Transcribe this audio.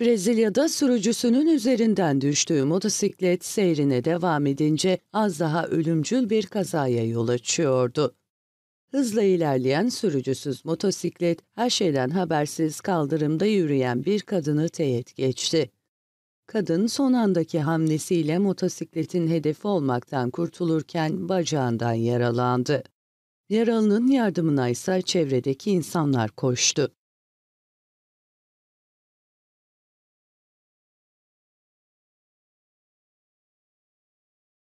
Brezilya'da sürücüsünün üzerinden düştüğü motosiklet seyrine devam edince az daha ölümcül bir kazaya yol açıyordu. Hızla ilerleyen sürücüsüz motosiklet her şeyden habersiz kaldırımda yürüyen bir kadını teğet geçti. Kadın son andaki hamlesiyle motosikletin hedefi olmaktan kurtulurken bacağından yaralandı. Yaralının yardımına ise çevredeki insanlar koştu.